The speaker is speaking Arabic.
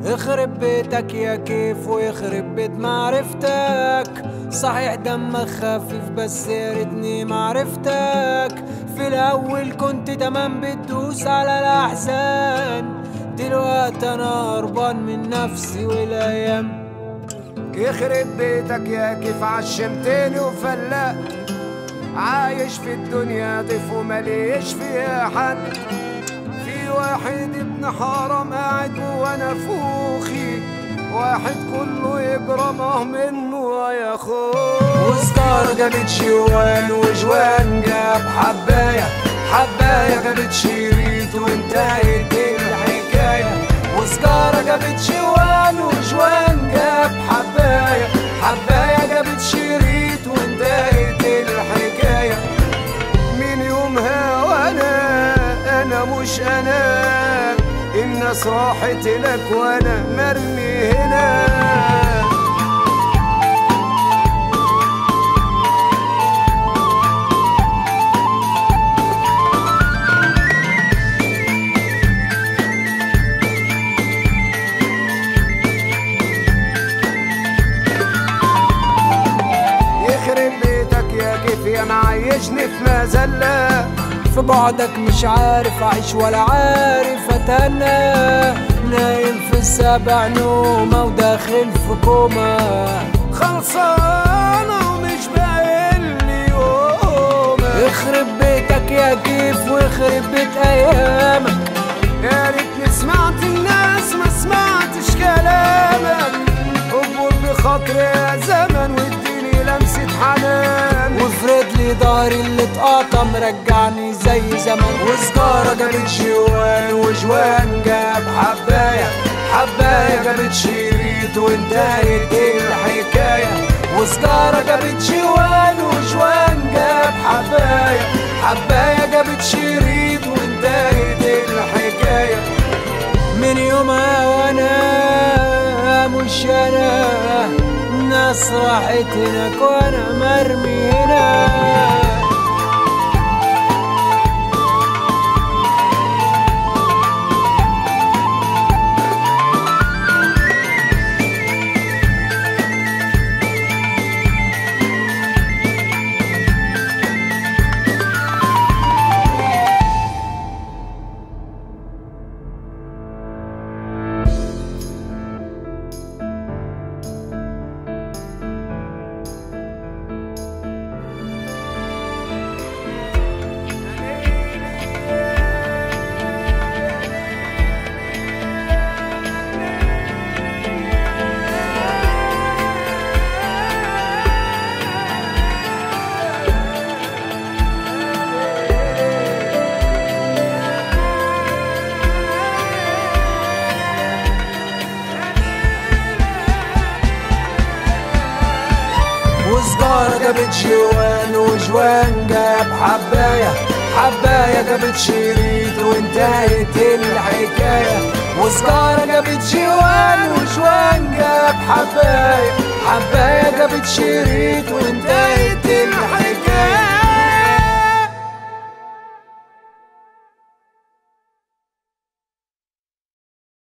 يخرب بيتك يا كيف ويخرب بيت معرفتك. صحيح دمك خفيف بس يا ريتني معرفتك. في الاول كنت تمام بتدوس على الاحزان، دلوقتي انا هربان من نفسي والايام. يخرب بيتك يا كيف عشمتني وفلقت، عايش في الدنيا ضيف ومليش فيها حد. في واحد ابن حرام قاعد جوا نافوخي، واحد كله يجرمه منه يا اخوه. وسكار جابت شوان وجوان جاب حبايه، حبايه جابت شريط وانتهت الحكايه. وسكار جابت شوان وجوان جاب حبايه، حبايه جابت شريط وانتهت الحكايه. من يومها وانا مش انا، الناس راحت لك وانا مرمي هنا. يخرب بيتك يا كيف يا معيشني في مذلة. في بعدك مش عارف اعيش ولا عارف اتهنى، نايم في السبع نومة وداخل في كوما. خلصانة ومش باقيلي يوم. يخرب بيتك يا كيف ويخرب بيت ايامك. يا ريتني سمعت الناس ما سمعتش كلامك. اكبر بخاطري يا زمن واديني لمسة حنان، وافرد لي ضهري اللي اتقطع مرجعني زي زمان. وسكارة جابت شوان وجوان جاب حباية، حباية جابت شريط وانتهت الحكاية. وسكارة جابت شوان وجوان جاب حباية، حباية جابت شريط وانتهت الحكاية. من يومها وانا مش انا، الناس راحت هناك وانا مرمي هنا. وسكارة جابت شوان وجوان جاب حباية، حباية جابت شريط وانتهت الحكاية. وسكارة جابت شوان وجوان جاب حباية، حباية جابت شريط